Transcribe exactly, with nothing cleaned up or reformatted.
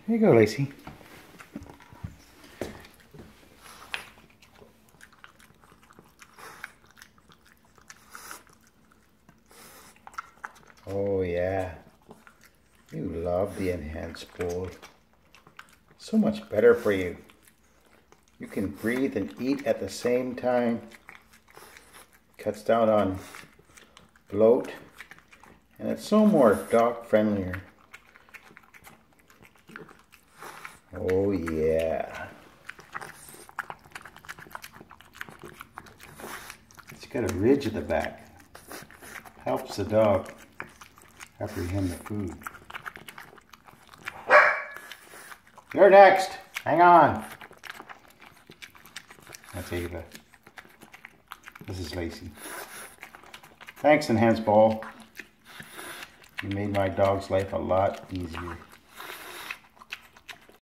Here you go, Lacey. Oh yeah, you love the enhanced bowl. So much better for you. You can breathe and eat at the same time. Cuts down on bloat, and it's so more dog friendlier. Oh yeah. It's got a ridge at the back. Helps the dog apprehend the food. You're next. Hang on. That's Ava. This is Lacey. Thanks, Enhanced Ball. You made my dog's life a lot easier.